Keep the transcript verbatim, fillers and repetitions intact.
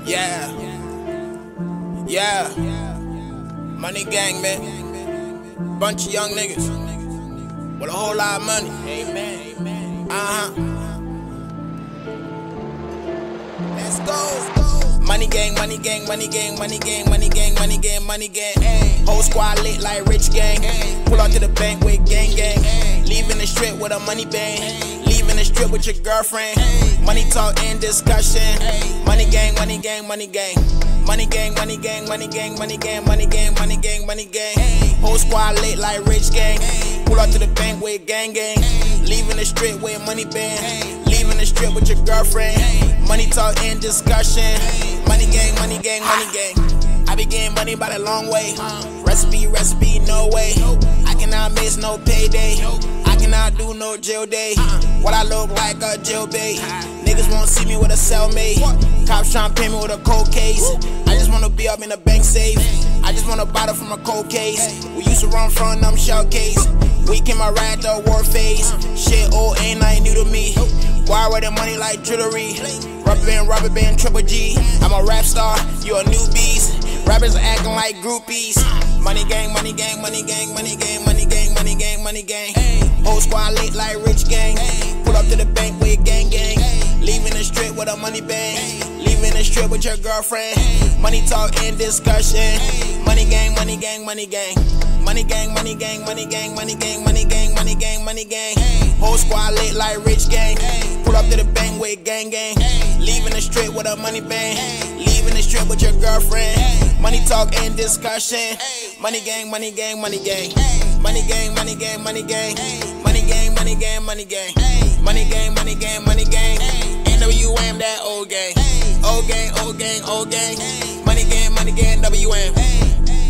Yeah, yeah, money gang, man. Bunch of young niggas with a whole lot of money. Amen. Uh huh. Let's go. Money gang, money gang, money gang, money gang, money gang, money gang, money gang. Whole squad lit like rich gang. Pull out to the bank with gang gang. Leaving the strip with a money bang. Leaving the strip with your girlfriend. Money talk and discussion. Money gang, money gang, money gang. Money gang, money gang, money gang, money gang, money gang, money gang, money gang. Whole squad lit like rich gang. Pull out to the bank with gang gang. Leaving the strip with money bang. Leaving the strip with your girlfriend. Money talk and discussion. Money gang, money gang, money gang. I be getting money by the long way. Recipe, recipe, no way. I cannot miss no payday. I cannot do no jail day. What I look like a jail bait. Niggas won't see me with a cellmate. Cops tryna pay me with a cold case. I just wanna be up in the bank safe. I just wanna bottle from a cold case. We used to run from them shell case. We came out right at the war phase. Shit old ain't nothing new to me. Why with the money like jewelry? Rubber band, rubber band, triple G. I'm a rap star, you a newbies. Rappers are acting like groupies. Money gang, money gang, money gang, money gang, money gang, money gang, money gang. Whole squad lit like rich gang. Pull up to the bank with gang gang. Leaving the strip with a money bang. Leaving the strip with your girlfriend. Money talk and discussion. Money gang, money gang, money gang. Money gang, money gang, money gang, money gang, money gang, money gang, money gang. Whole squad lit like rich gang. Pull up to the bank with gang gang. Leaving the strip with a money bang. Leaving the strip with your girlfriend. Money talk and discussion. Money gang, money gang, money gang. Money gang, money gang, money gang. Money gang, money gang, money gang. Money gang, money gang, money gang. N W M that old gang. Old gang, old gang, old gang. Money gang, money gang, W M.